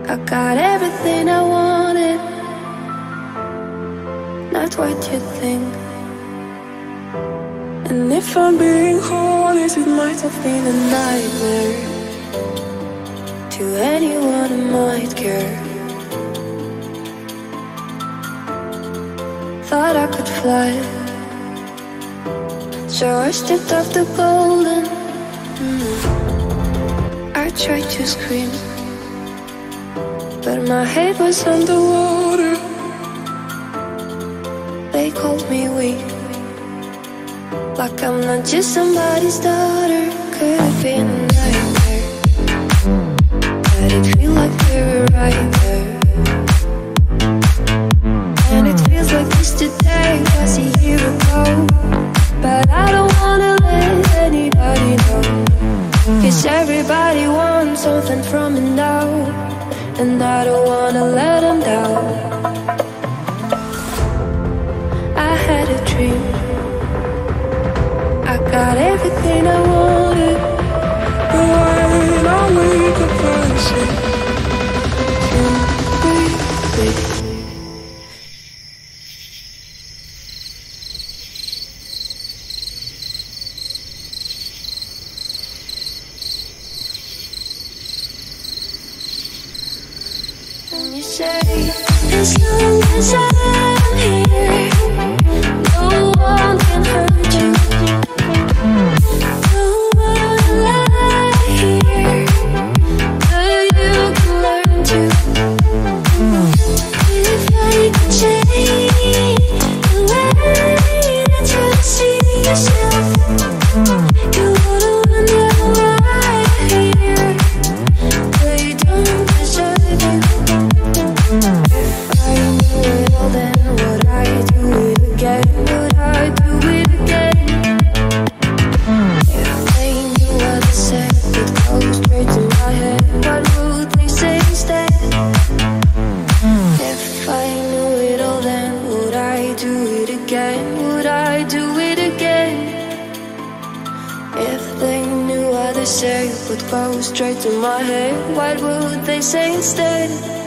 I got everything I wanted, not what you think. And if I'm being honest, it might have been a nightmare to anyone who might care. Thought I could fly, so I stepped off the golden. I tried to scream, but my head was underwater. They called me weak, like I'm not just somebody's daughter. Could have been a nightmare, but it feels like we were right there. And it feels like yesterday was a year ago, but I don't wanna let anybody know, 'cause everybody wants something from me now, and I don't wanna let them down. I had a dream, I got everything I wanted, but when I wake up I say, wait. And you say, as long as I'm here, no one can hurt you. No one alive here, but you can learn to. If I could change the way that you see yourself, you wouldn't wonder why here they don't deserve you. If I knew it all, then would I do it again? Would I do it again? If they knew what I said would go straight to my head, what would they say instead? If I knew it all, then would I do it again? Would I do it again? If they knew what I said would go straight to my head, what would they say instead?